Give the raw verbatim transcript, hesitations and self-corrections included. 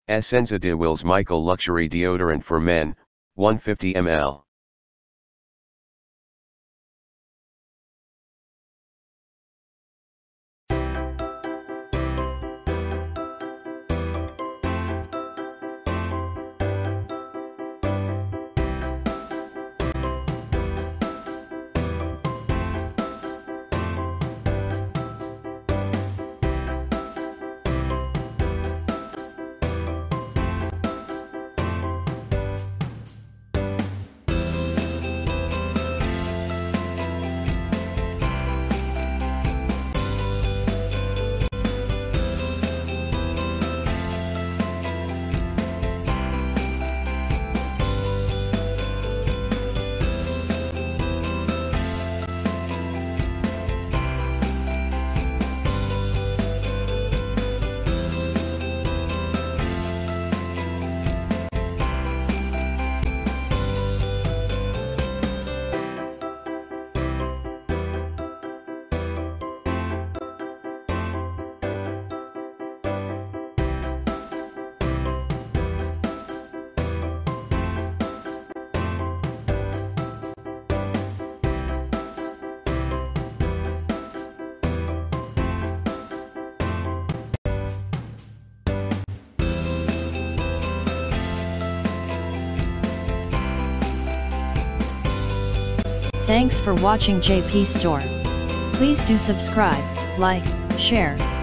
Essenza de Wills Michael Luxury Deodorant for Men, one hundred fifty milliliters. Thanks for watching J P Store. Please do subscribe, like, share,